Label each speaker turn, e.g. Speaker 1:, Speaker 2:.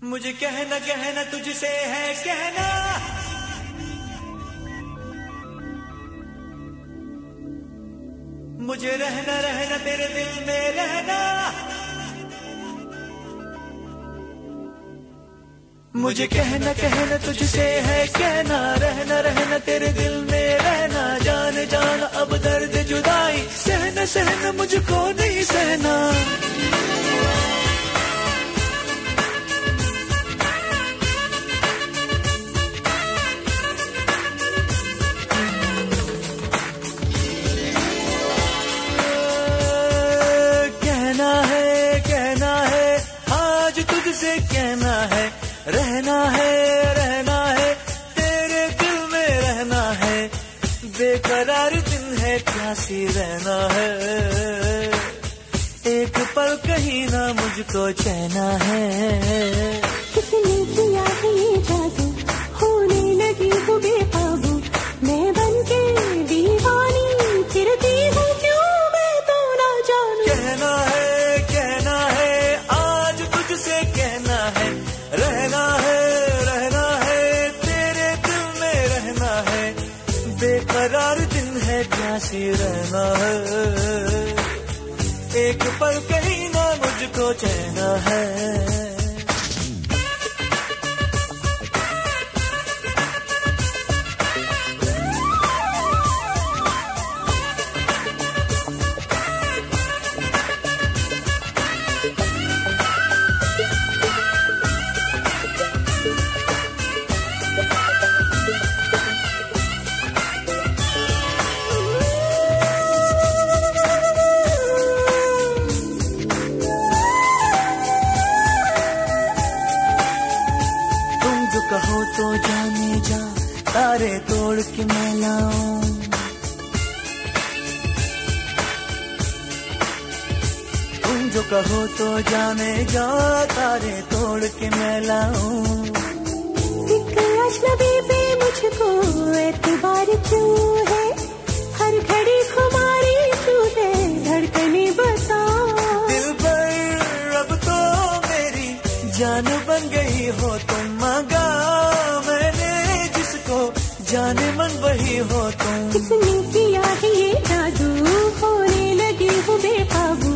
Speaker 1: मुझे कहना कहना तुझसे है कहना, मुझे रहना रहना तेरे दिल में रहना, मुझे कहना कहना तुझसे है कहना, रहना रहना तेरे दिल में रहना, जान जान अब दर्द जुदाई सहना सहना मुझको नहीं सहना। कहना है आज तुझसे कहना है, रहना है तेरे दिल में रहना है, बेकरार दिन है प्यासी रहना है, एक पल कहीं ना मुझको चैना है।
Speaker 2: किसने किया है ये जादू, होने लगी हूँ बेकाबू, मैं बनके दीवानी फिरती हूँ, क्यों मैं तो ना जानू।
Speaker 1: कहना है आज तुझसे कहना है, रहना है तेरे दिल में रहना है, बेकरार दिन है प्यासी रहना है, एक पल कहीं ना मुझको चैना है। कहो तो जाने जा तारे तोड़ के मैं लाऊं, तुम जो कहो तो जाने जा तारे तोड़ के मैं लाऊं।
Speaker 2: एक अजनबी पे मुझको एतबार क्यों है, हर घड़ी खुमारी क्यों है, धड़कने बता।
Speaker 1: दिल पर अब तो मेरी जान बन गई हो तुम, मांगा मैंने जिसको जाने मन वही हो तुम।
Speaker 2: किसने किया है ये जादू, होने लगी हूँ बेकाबू,